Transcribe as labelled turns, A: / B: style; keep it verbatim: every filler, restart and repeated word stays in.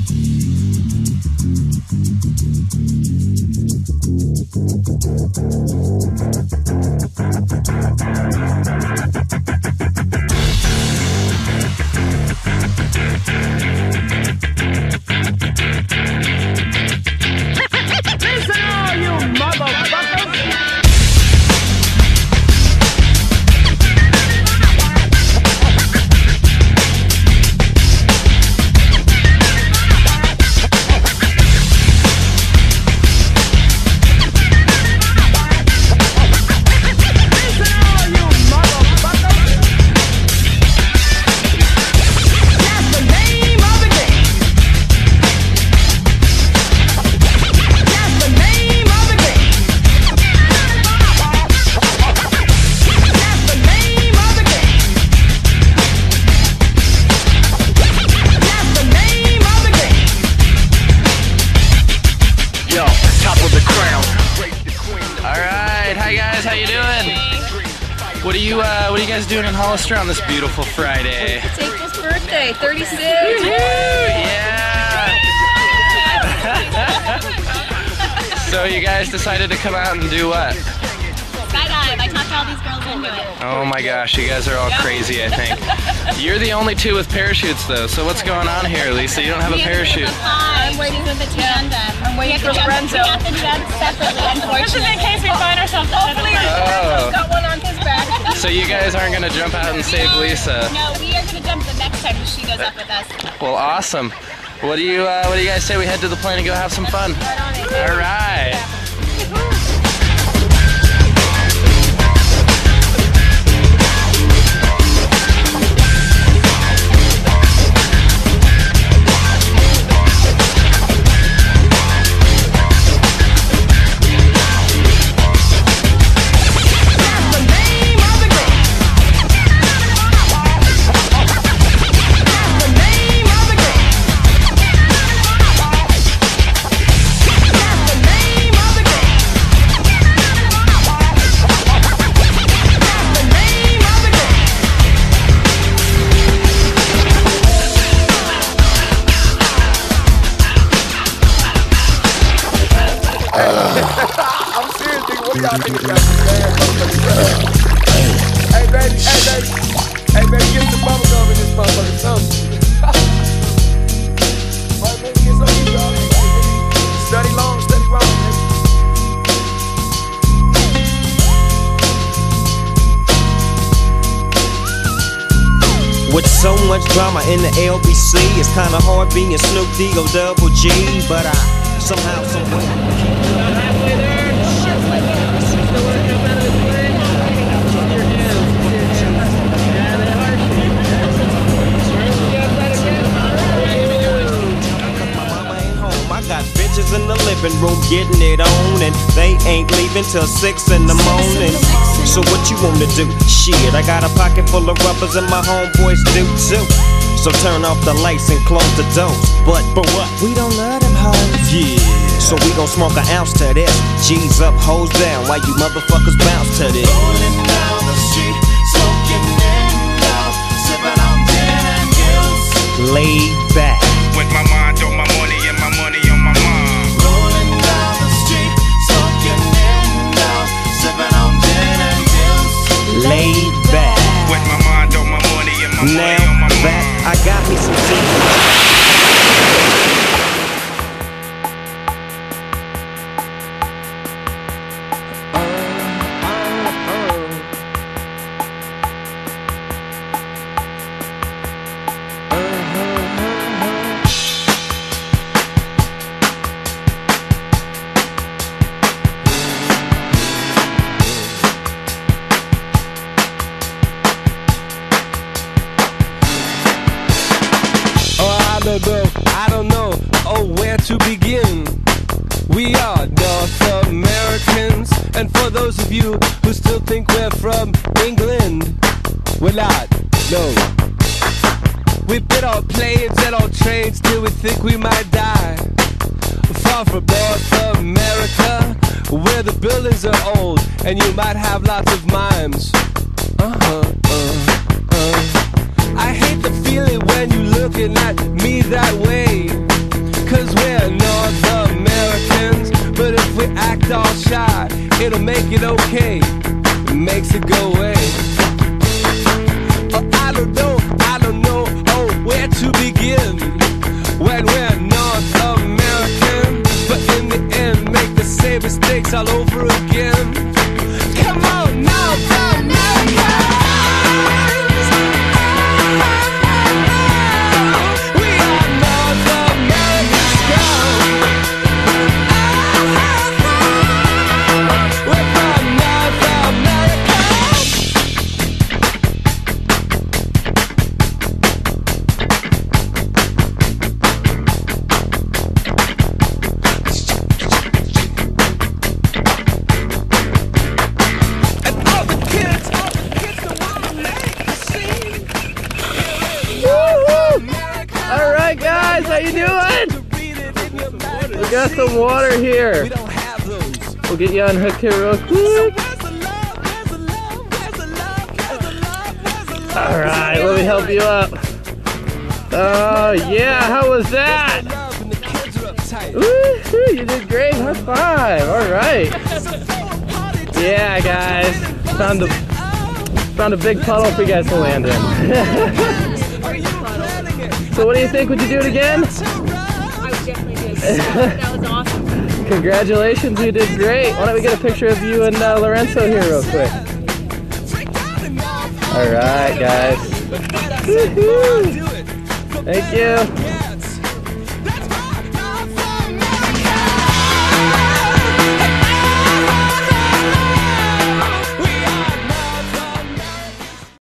A: What are you uh, What are you guys doing in Hollister on this beautiful Friday?
B: It's April's birthday, thirty-six.
A: Yeah. So you guys decided to come out and do what?
C: Skydive. I talked all these girls into it.
A: Oh my gosh, you guys are all crazy, I think. You're the only two with parachutes though, so what's going on here, Lisa? You don't have a parachute.
C: I'm waiting for the tandem.
B: I'm waiting for Lorenzo.
C: We have to do that separately, unfortunately.
B: In case we find ourselves. Hopefully Lorenzo's got one on his back.
A: So you guys aren't going to jump out and save Lisa?
C: No, we are going to jump the next time she goes up with us.
A: Well, awesome. What do you uh, What do you guys say we head to the plane and go have some fun? All right.
D: I'm serious, nigga. What do y'all niggas got some bad motherfucking Hey, baby, hey, baby. Hey, baby, get some bubble gum in this motherfucking sauce. Right, baby, get some of these, y'all. Study long, study wrong, baby.
E: With so much drama in the L B C, it's kinda hard being Snoop D O double G, but I somehow, someway.
F: Halfway there. Still want to jump out of the plane? Keep your hands. Keep your hands. Yeah, they are.
E: My mama ain't home. I got bitches in the living room getting it on, and they ain't leaving till six in the morning. So what you wanna do? Shit, I got a pocket full of rubbers and my homeboys do too. So turn off the lights and close the doors. But, but what? We don't love them hoes. Yeah. So we gon' smoke an ounce to this. G's up, hoes down, while you motherfuckers bounce to this.
G: Rolling down the street, smoking in love, sipping on gin and juice.
E: Laid back.
H: With my mind on my money and my money on my mind.
G: Rolling down the street, smoking in love, sipping on gin and juice.
E: Laid back.
H: With my mind on my money and my
E: Now
H: money on my mind.
E: that I got me some tea.
F: I don't know, oh, where to begin. We are North Americans, and for those of you who still think we're from England, we're not, no. We bid on planes and on trains till we think we might die. Far from North America, where the buildings are old, and you might have lots of mimes. Uh-huh, uh, uh. I hate the feeling when you looking at me that way. it'll make it okay. It makes it go away. Oh, I don't know, I don't know, oh, where to begin when we're North American, but in the end, make the same mistakes all over again. Come on, North America!
A: How you doing? We got some water here. We'll get you unhooked here real quick. Alright, let me help you up. Oh yeah, how was that? Woo-hoo, you did great, high five. Alright. Yeah guys, found a, found a big puddle for you guys to land in. So what do you think? Would you do it again?
B: I would definitely do it. That was awesome.
A: Congratulations, you did great. Why don't we get a picture of you and uh, Lorenzo here real quick? All right, guys. Woo-hoo. Thank you.